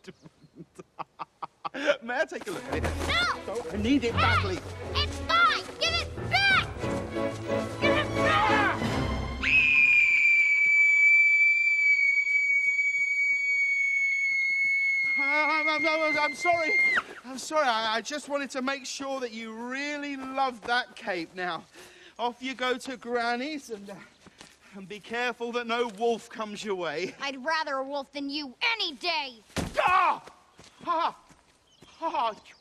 May I take a look at it? No! I need it badly. It's mine! Give it back! Give it back! I'm sorry. I'm sorry. I just wanted to make sure that you really loved that cape. Now, off you go to Granny's and be careful that no wolf comes your way. I'd rather a wolf than you any day. Ah! Ah! Ah!